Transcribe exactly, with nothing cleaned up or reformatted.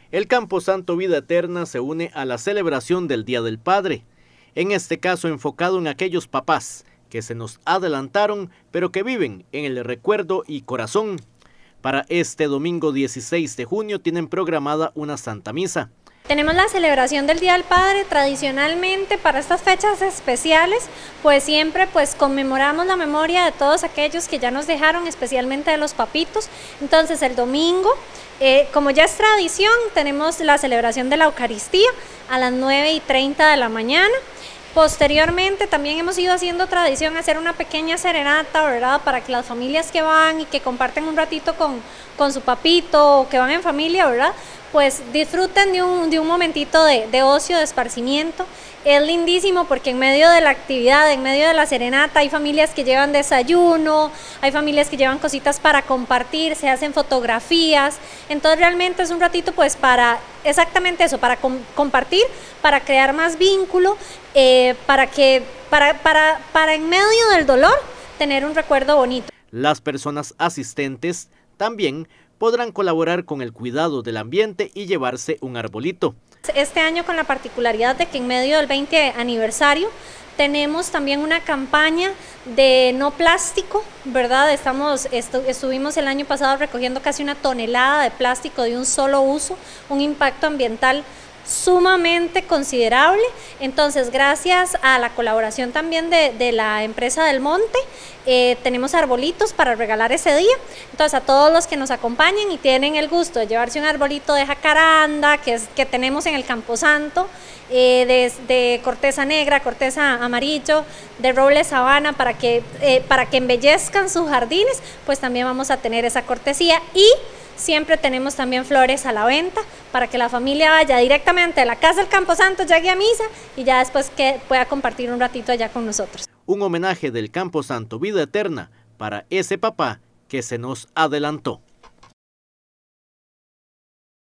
El Camposanto Vida Eterna se une a la celebración del Día del Padre, en este caso enfocado en aquellos papás que se nos adelantaron, pero que viven en el recuerdo y corazón. Para este domingo dieciséis de junio tienen programada una Santa Misa. Tenemos la celebración del Día del Padre. Tradicionalmente para estas fechas especiales, pues siempre pues conmemoramos la memoria de todos aquellos que ya nos dejaron, especialmente de los papitos. Entonces el domingo, eh, como ya es tradición, tenemos la celebración de la Eucaristía a las nueve y treinta de la mañana. Posteriormente también hemos ido haciendo tradición hacer una pequeña serenata, ¿verdad? Para que las familias que van y que comparten un ratito con, con su papito o que van en familia, ¿verdad? Pues disfruten de un, de un momentito de, de ocio, de esparcimiento. Es lindísimo porque en medio de la actividad, en medio de la serenata, hay familias que llevan desayuno, hay familias que llevan cositas para compartir, se hacen fotografías. Entonces realmente es un ratito pues para exactamente eso, para com compartir, para crear más vínculo, eh, para que para, para, para en medio del dolor tener un recuerdo bonito. Las personas asistentes también podrán colaborar con el cuidado del ambiente y llevarse un arbolito. Este año, con la particularidad de que en medio del veinte aniversario tenemos también una campaña de no plástico, ¿verdad? Estamos, estu estuvimos el año pasado recogiendo casi una tonelada de plástico de un solo uso, un impacto ambiental sumamente considerable. Entonces, gracias a la colaboración también de, de la empresa del Monte, eh, tenemos arbolitos para regalar ese día. Entonces, a todos los que nos acompañen y tienen el gusto de llevarse un arbolito de jacaranda, que, es, que tenemos en el Camposanto, eh, de, de corteza negra, corteza amarillo, de roble sabana, para que, eh, para que embellezcan sus jardines, pues también vamos a tener esa cortesía. Y siempre tenemos también flores a la venta para que la familia vaya directamente a la casa del Camposanto, llegue a misa y ya después que pueda compartir un ratito allá con nosotros. Un homenaje del Camposanto Vida Eterna para ese papá que se nos adelantó.